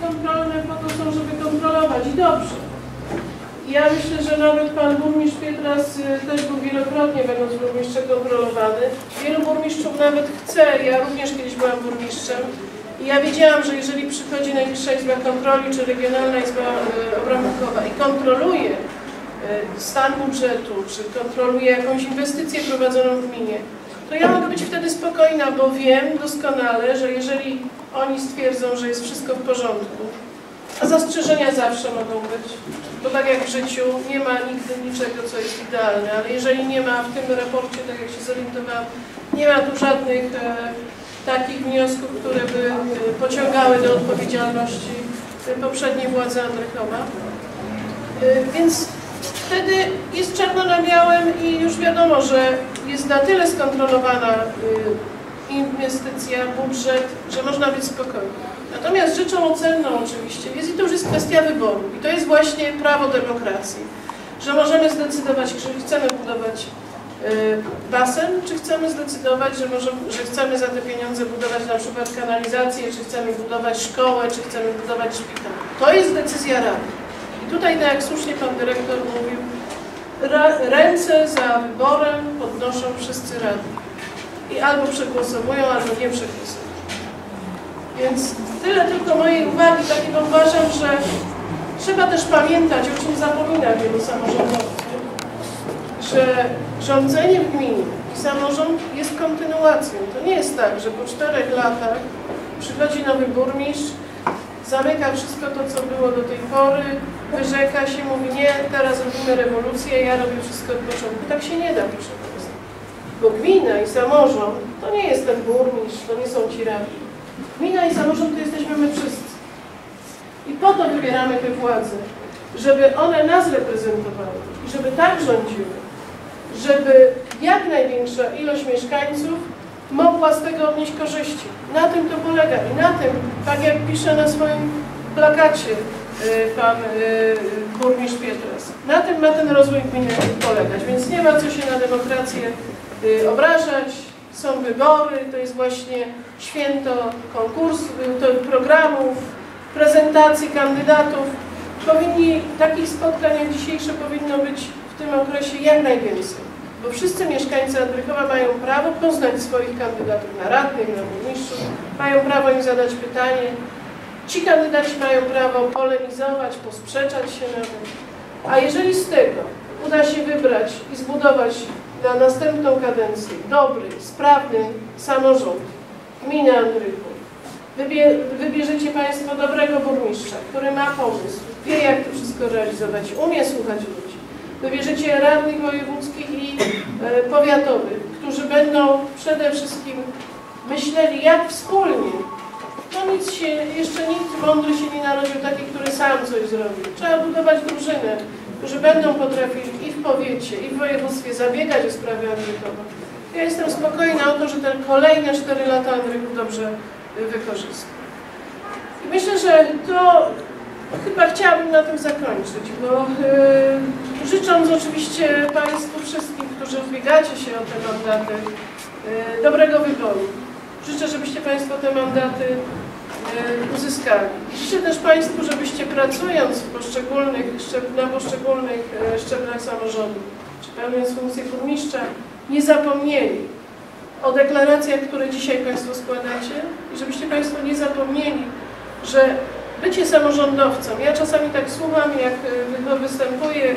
kontrolne po to są, żeby kontrolować i dobrze. Ja myślę, że nawet pan burmistrz Pietras też był wielokrotnie, będąc burmistrzem, kontrolowany. Wielu burmistrzów nawet chce, ja również kiedyś byłam burmistrzem i ja wiedziałam, że jeżeli przychodzi Najwyższa Izba Kontroli czy Regionalna Izba Obrachunkowa i kontroluje stan budżetu, czy kontroluje jakąś inwestycję prowadzoną w gminie, to ja mogę być wtedy spokojna, bo wiem doskonale, że jeżeli oni stwierdzą, że jest wszystko w porządku, a zastrzeżenia zawsze mogą być, bo tak jak w życiu nie ma nigdy niczego, co jest idealne, ale jeżeli nie ma w tym raporcie, tak jak się zorientowałam, nie ma tu żadnych takich wniosków, które by pociągały do odpowiedzialności poprzedniej władzy Andrychowa. Więc wtedy jest czarno na białym i już wiadomo, że jest na tyle skontrolowana inwestycja, budżet, że można być spokojni. Natomiast rzeczą cenną oczywiście jest, i to już jest kwestia wyboru, i to jest właśnie prawo demokracji, że możemy zdecydować, czy chcemy budować basen, czy chcemy zdecydować, że chcemy za te pieniądze budować na przykład kanalizację, czy chcemy budować szkołę, czy chcemy budować szpital. To jest decyzja Rady. I tutaj, tak jak słusznie pan dyrektor mówił, ręce za wyborem podnoszą wszyscy radni. I albo przegłosowują, albo nie przegłosowują. Więc tyle tylko mojej uwagi, takiego uważam, że trzeba też pamiętać, o czym zapomina wielu samorządowców, że rządzenie w gminie i samorząd jest kontynuacją. To nie jest tak, że po 4 latach przychodzi nowy burmistrz, zamyka wszystko to, co było do tej pory, wyrzeka się, mówi nie, teraz robimy rewolucję, ja robię wszystko od początku. Tak się nie da, proszę Państwa. Bo gmina i samorząd to nie jest ten burmistrz, to nie są ci radni. Gmina i samorząd to jesteśmy my wszyscy. I po to wybieramy te władze, żeby one nas reprezentowały i żeby tak rządziły, żeby jak największa ilość mieszkańców mogła z tego odnieść korzyści. Na tym to polega i na tym, tak jak pisze na swoim plakacie pan burmistrz Pietras, na tym ma ten rozwój gminy polegać, więc nie ma co się na demokrację obrażać. Są wybory, to jest właśnie święto konkursu, programów, prezentacji kandydatów. Takich spotkań jak dzisiejsze powinno być w tym okresie jak najwięcej. Bo wszyscy mieszkańcy Andrychowa mają prawo poznać swoich kandydatów na radnych, na burmistrzów, mają prawo im zadać pytanie. Ci kandydaci mają prawo polemizować, posprzeczać się nawet. A jeżeli z tego uda się wybrać i zbudować na następną kadencję dobry, sprawny samorząd gminy Andrychów, wybierzecie Państwo dobrego burmistrza, który ma pomysł, wie jak to wszystko realizować, umie słuchać ludzi. Wybierzecie radnych wojewódzkich i powiatowych, którzy będą przede wszystkim myśleli, jak wspólnie. No nic się, jeszcze nikt mądry się nie narodził taki, który sam coś zrobił. Trzeba budować drużynę, którzy będą potrafili i w powiecie, i w województwie zabiegać o sprawy Andrychowa. Ja jestem spokojna o to, że te kolejne 4 lata Andrychów dobrze wykorzysta. I myślę, że to chyba chciałabym na tym zakończyć, bo życząc oczywiście Państwu wszystkim, którzy ubiegacie się o te mandaty, dobrego wyboru. Życzę, żebyście Państwo te mandaty uzyskali. Życzę też Państwu, żebyście pracując na poszczególnych szczeblach samorządu, czy pełniąc funkcję burmistrza, nie zapomnieli o deklaracjach, które dzisiaj Państwo składacie i żebyście Państwo nie zapomnieli, że bycie samorządowcem, ja czasami tak słucham, jak występuje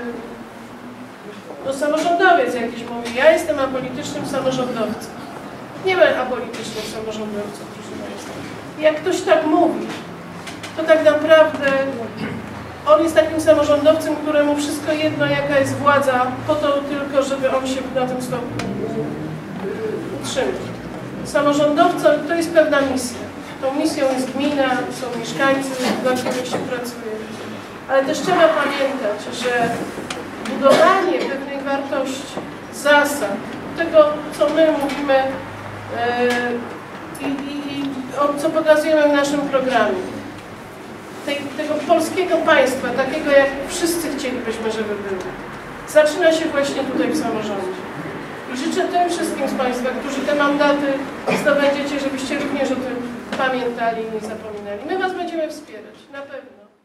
samorządowiec jakiś mówi, ja jestem apolitycznym samorządowcem. Nie ma apolitycznych samorządowców, proszę Państwa. Jak ktoś tak mówi, to tak naprawdę on jest takim samorządowcem, któremu wszystko jedno, jaka jest władza, po to tylko, żeby on się na tym stopniu utrzymał. Samorządowca to jest pewna misja. Tą misją jest gmina, są mieszkańcy, dla których się pracuje. Ale też trzeba pamiętać, że budowanie pewnych wartości, zasad, tego, co my mówimy co pokazujemy w naszym programie, tego polskiego państwa, takiego jak wszyscy chcielibyśmy, żeby było, zaczyna się właśnie tutaj w samorządzie. I życzę tym wszystkim z Państwa, którzy te mandaty zdobędziecie, żebyście również o tym pamiętali i nie zapominali. My was będziemy wspierać, na pewno.